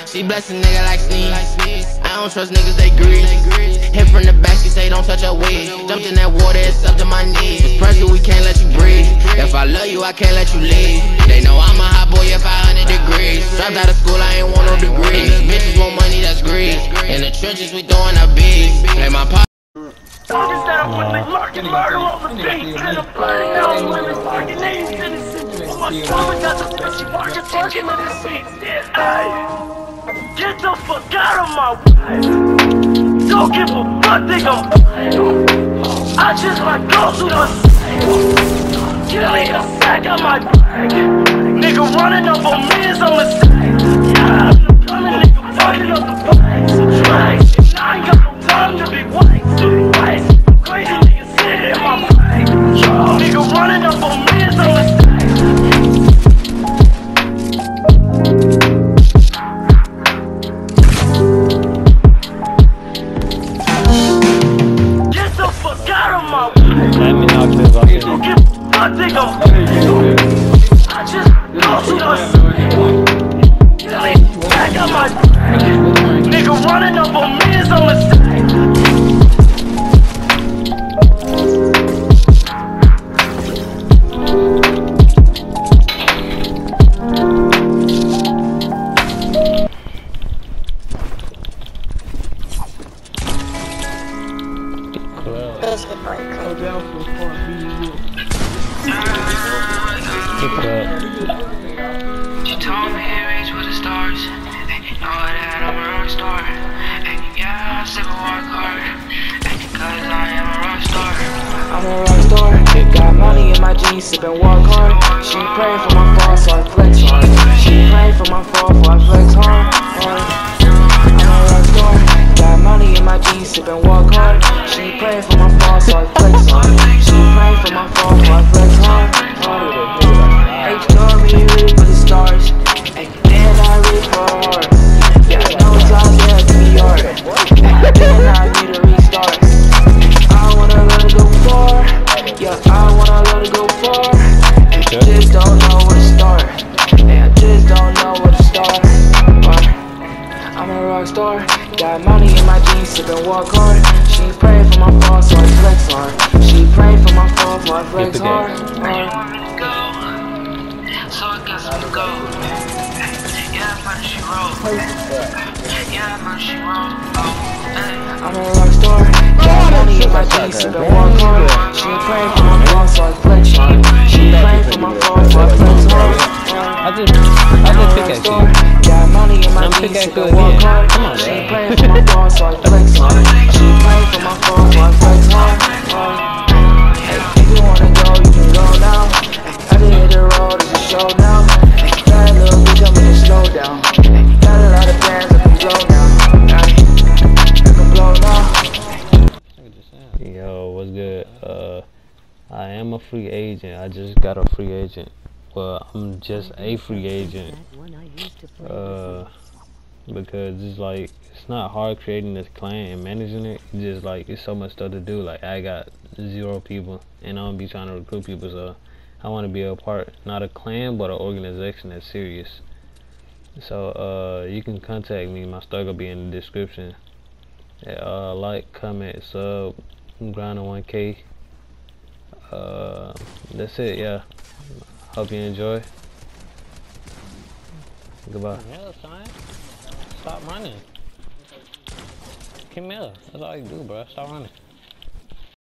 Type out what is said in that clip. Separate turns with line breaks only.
She bless a nigga like sneeze. I don't trust niggas, they grease. Hit from the back, she say don't touch her wig. Jumped in that water, it's up to my knees. It's pressure, we can't let you breathe. If I love you, I can't let you leave. They know I'm a hot boy at 500 degrees. Dropped out of school, I ain't want no degree. Bitches want money, that's greed. In the trenches, we throwing our beats. Play my pop.
Get the fuck out of my way. Don't give a fuck, nigga. I just like go to the get me a sack of my bag. Nigga running up on me is a mistake. Yeah, I'm coming, nigga, fucking up the place. Drag, I ain't got no time to be white. Crazy nigga sitting in my brain. Nigga running up on me is a mistake. Don't give a fuck, nigga. I just go to the I got my nigga running up on me is a mistake.
She told me to reach for the stars. Know that I'm a rock star. Yeah, I still work hard. Cause I am a rock star.
I'm a rock star. Got money in my jeans, sippin' walk hard. She pray for my fall, so I flex hard. She pray for my fall, so I flex hard. I'm a rock star. Got money in my jeans, sippin' walk hard. She pray for my fall, so I flex hard. She pray for my fall, so I flex hard. H told me reach for the stars, and then I reach for a heart. Yeah, no time there to be hard, and then I need a restart. I wanna let it go far, yeah, I wanna let it go far. And I just don't know where to start, and I just don't know where to start. I'm a rock star, got money in my jeans, sippin' walk hard. She pray for my fall, so I flex hard. She pray for my fall, so I flex hard.
So I got some to go. Yeah, man, she roll. Yeah, man, she roll.
I'm a rock star. Got money in my jeans, sippin' walk hard. She pray for my fall, so I flex hard. She pray for my fall, so I flex hard.
I just pick at you.
Got money in my jeans, sippin' walk hard. She pray for my fall, so I flex hard. She pray for my fall, so I flex hard. If you wanna go, you can go now. I done hit the road, it's a show now. Got a little bitch, I'm in slow down. Got a lot of bands, I can blow now. I can blow now.
Yo, what's good? I am a free agent. I just got a free agent. Well, I'm just a free agent. Because it's like, it's not hard creating this clan and managing it. It's just like, it's so much stuff to do. Like, I got 0 people and I'm gonna be trying to recruit people, so I want to be a part, not a clan, but an organization that's serious. So you can contact me. My stuff will be in the description. Like, comment, sub, I'm grinding 1K. That's it. Yeah, hope you enjoy. Goodbye.
Yeah, son. Stop running. Come here. That's all you do, bro. Stop running.